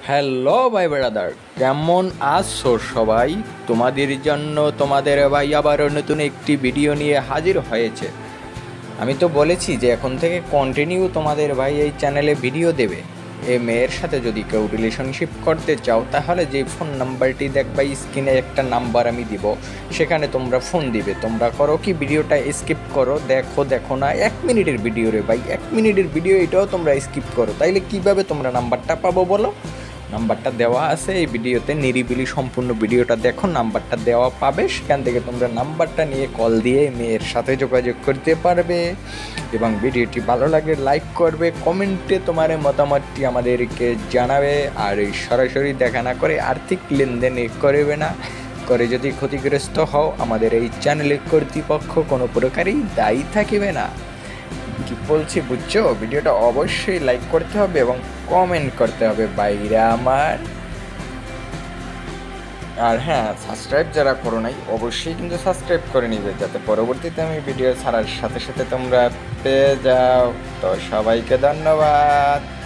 Hello ভাই brother, কেমন আছো সবাই? তোমাদের জন্য তোমাদের ভাই আবারও নতুন একটি ভিডিও নিয়ে হাজির হয়েছে। আমি তো বলেছি যে এখন থেকে কন্টিনিউ তোমাদের ভাই এই চ্যানেলে ভিডিও দেবে। এই মেয়ের সাথে যদি কেউ রিলেশনশিপ করতে চাও তাহলে যে ফোন নাম্বারটি দেখবা স্ক্রিনে একটা নাম্বার আমি দিব, সেখানে তোমরা ফোন দিবে। তোমরা করো কি, ভিডিওটা স্কিপ করো, দেখো না 1 মিনিটের ভিডিও রে ভাই, 1 মিনিটের ভিডিও, এটাও তোমরা স্কিপ করো। তাইলে কিভাবে তোমরা নাম্বারটা পাবো বলো? নাম্বারটা দেওয়া আছে এই ভিডিওতে, নিরিবিলি সম্পূর্ণ ভিডিওটা দেখো, নাম্বারটা দেওয়া পাবে। সেখান থেকে তোমরা নাম্বারটা নিয়ে কল দিয়ে মেয়ের সাথে যোগাযোগ করতে পারবে এবং ভিডিওটি ভালো লাগলে লাইক করবে, কমেন্টে তোমার মতামতটি আমাদেরকে জানাবে। আর এই সরাসরি দেখা না করে আর্থিক লেনদেন করবে না, করে যদি ক্ষতিগ্রস্ত হও আমাদের এই চ্যানেলের কর্তৃপক্ষ কোনো প্রকারই দায়ী থাকিবে না। কি বলছি বুঝছো? ভিডিওটা অবশ্যই লাইক করতে হবে এবং কমেন্ট করতে হবে বাইরে আমার। আর হ্যাঁ, সাবস্ক্রাইব যারা করো নাই অবশ্যই কিন্তু সাবস্ক্রাইব করে নিবে, যাতে পরবর্তীতে আমি ভিডিও ছাড়ার সাথে সাথে তোমরা পেয়ে যাও। তো সবাইকে ধন্যবাদ।